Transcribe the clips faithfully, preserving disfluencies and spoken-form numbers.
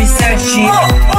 висящий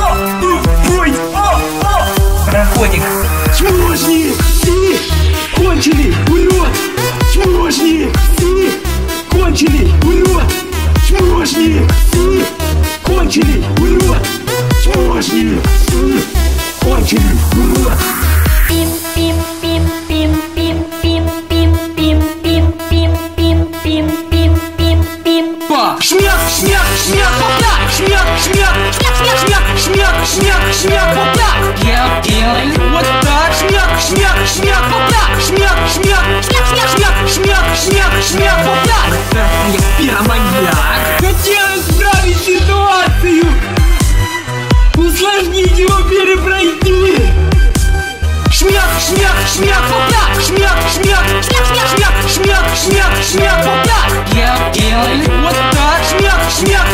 проходик. Чмошник, ты конченый урод! Чмошник, ты конченый урод! Чмошник, ты конченый урод! Чмошник, ты конченый урод! Пим пим пим пим пим пим пим пим пим пим пим пим пим пим пим. Шмяк, шмяк, шмяк, попля! Шмяк, шмяк, шмяк, шмяк, шмяк, шмяк, шмяк, попля! Я делаю вот так. Шмяк, шмяк, шмяк, попля! Шмяк, шмяк, шмяк, шмяк, шмяк, шмяк, шмяк, попля! Я пироманьяк. Хотел исправить ситуацию! Усложнить его перепройти! Шмяк, шмяк, шмяк, попля! Шмяк, шмяк, шмяк, шмяк, шмяк, шмяк, шмяк, попля! Я делаю вот так. Шмяк, шмяк,